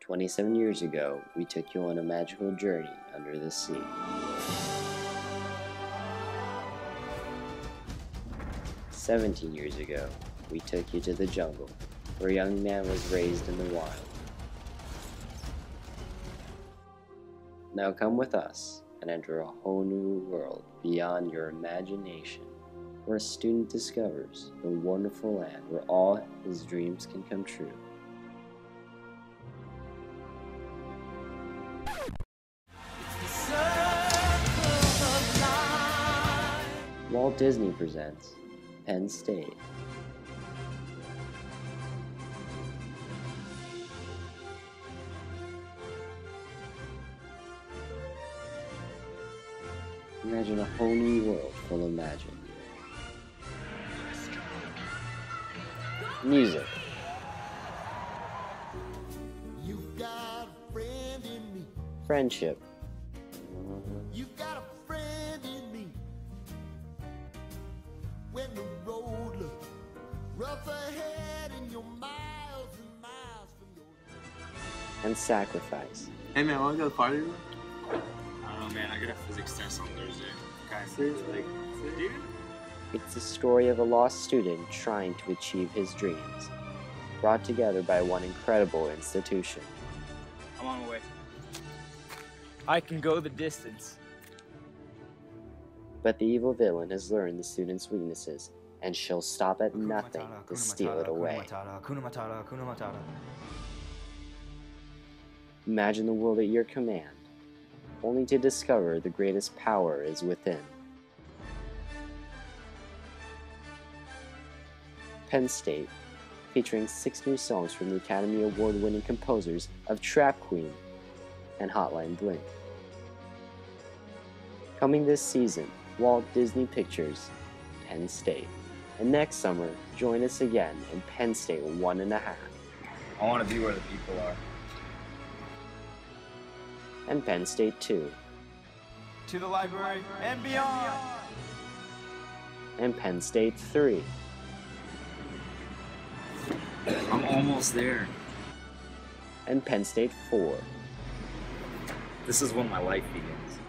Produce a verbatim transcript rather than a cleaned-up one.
twenty-seven years ago, we took you on a magical journey under the sea. seventeen years ago, we took you to the jungle, where a young man was raised in the wild. Now come with us and enter a whole new world beyond your imagination, where a student discovers the wonderful land where all his dreams can come true. Walt Disney presents Penn State. Imagine a whole new world full of magic. Music. You've got a friend in me. Friendship. You've got a friend in me. When the road looks rough ahead and you're miles and miles from your... And sacrifice. Hey man, wanna go to the party room? I don't know, man. I got a physics test on Thursday. Guys, like, dude. It's the story of a lost student trying to achieve his dreams, brought together by one incredible institution. I'm on my way. I can go the distance. But the evil villain has learned the student's weaknesses, and she'll stop at nothing to steal it away. Imagine the world at your command, only to discover the greatest power is within. Penn State, featuring six new songs from the Academy Award-winning composers of Trap Queen and Hotline Bling. Coming this season, Walt Disney Pictures, Penn State. And next summer, join us again in Penn State One and a Half. I want to be where the people are. And Penn State Two. To the library and beyond. And Penn State Three. I'm almost there. And Penn State Four. This is when my life begins.